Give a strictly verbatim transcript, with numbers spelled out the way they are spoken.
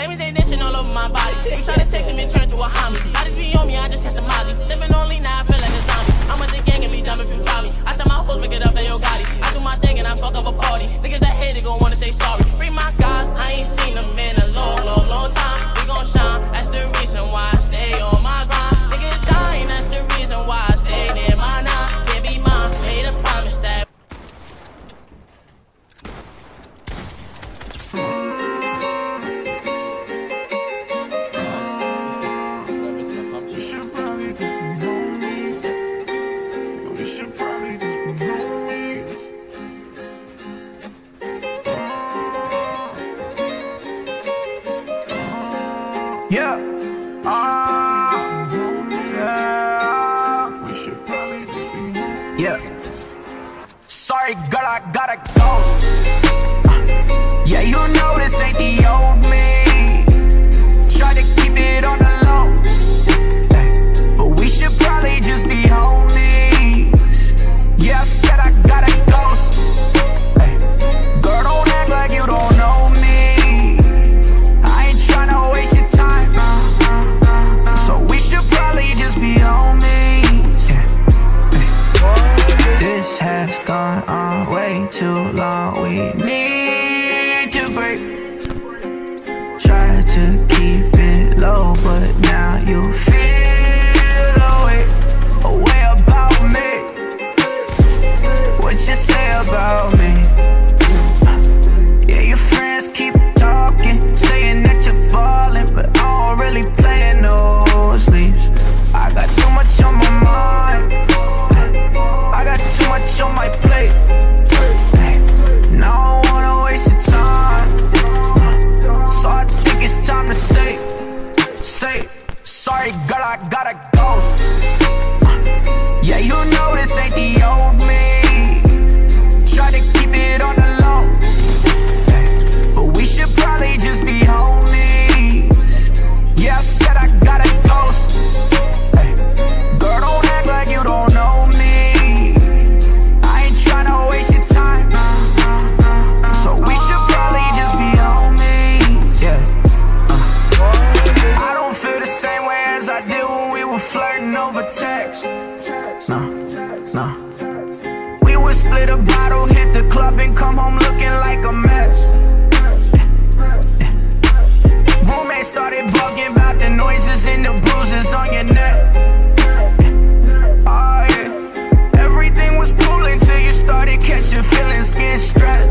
Everything all over my body. You try to text me and turn to a homie. I just be on me, I just catch a molly. Sipping on lean, now I feel like a zombie. I'm with the gang and be dumb if you try me. I tell my hoes, pick it up, they yo got it. I do my thing and I fuck up a party. Niggas that hate it gon' wanna say sorry. Free my guys, I ain't seen them in a long, long, long time. We gon' shine, that's the reason why I stay on my grind. Niggas dying, that's the reason why I stay near my nine. Can't be mine, made a promise that. Yeah. Uh, yeah. We should probably just be. Yeah. Sorry, girl, I gotta go. Uh, yeah, you know this ain't the old me. Try to keep it on the low. Hey, but we should probably just be homies. Yeah, I said I gotta go. Hey, girl, don't act like you don't know me. I ain't tryna waste your time. So we should probably just be homies. Yeah. This has gone on way too long. We need to break. Try to keep it low, but now you feel away, away about me. What you say about me? Yeah, your friends keep talking, saying that you're falling, but I don't really play in those sleeves. I got too much on my mind. I got too much on my plate. Now I don't wanna waste your time. So I think it's time to say, say, sorry girl, I gotta go. Yeah, you know this ain't the old me. Try to keep it on the low, but we should probably just be homies. Yeah, I said I gotta go. Hey, girl, don't act like you don't know me. I ain't tryna waste your time. So we should probably just be homies. Yeah. Uh. I don't feel the same way as I did when we were flirting over text. No, no. We would split a bottle, hit the club, and come home looking like a mess. Roommate started bugging about the noises and the bruises on your neck. Oh yeah. Everything was cool until you started catching feelings, getting stressed.